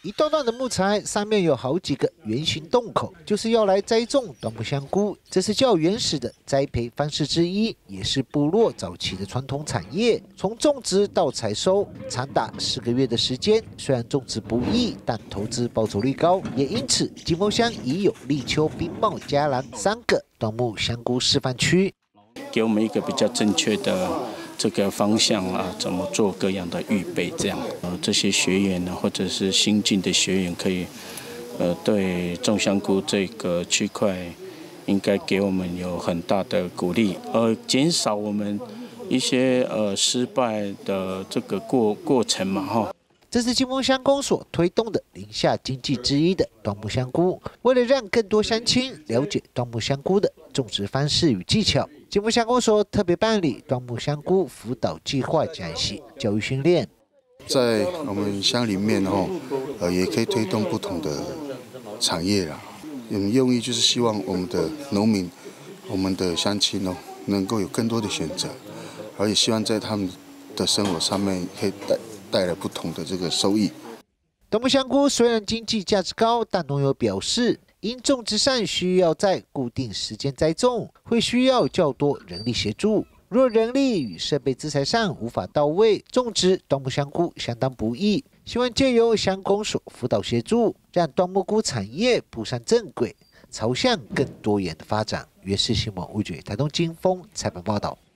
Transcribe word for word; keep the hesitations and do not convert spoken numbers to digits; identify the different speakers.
Speaker 1: 一段段的木材上面有好几个圆形洞口，就是要来栽种椴木香菇。这是较原始的栽培方式之一，也是部落早期的传统产业。从种植到采收，长达十个月的时间。虽然种植不易，但投资报酬率高，也因此金峰乡已有立秋、冰茂、嘉南三个椴木香菇示范区，
Speaker 2: 给我们一个比较正确的这个方向啊，怎么做各样的预备，这样呃这些学员呢，或者是新进的学员可以呃对种香菇这个区块应该给我们有很大的鼓励，呃减少我们一些呃失败的这个过过程嘛哈。
Speaker 1: 这是金峰乡公所推动的林下经济之一的椴木香菇。为了让更多乡亲了解椴木香菇的种植方式与技巧，金峰乡公所特别办理椴木香菇辅导计划讲习、教育训练。
Speaker 3: 在我们乡里面哦，呃，也可以推动不同的产业啦。我们用意就是希望我们的农民、我们的乡亲哦，能够有更多的选择，而且希望在他们的生活上面可以带。带来不同的这个收益。
Speaker 1: 椴木香菇虽然经济价值高，但农友表示，因种植上需要在固定时间栽种，会需要较多人力协助。若人力与设备资材上无法到位，种植椴木香菇相当不易。希望借由乡公所辅导协助，让椴木菇产业步上正轨，朝向更多元的发展。原是新闻吴觉台东金峰采访报道。